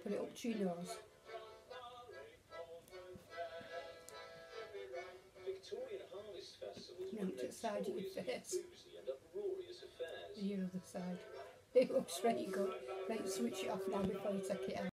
put it up to your nose. Now to the side of your face. Your other side. It looks really good. Right, switch it off now before you take it out.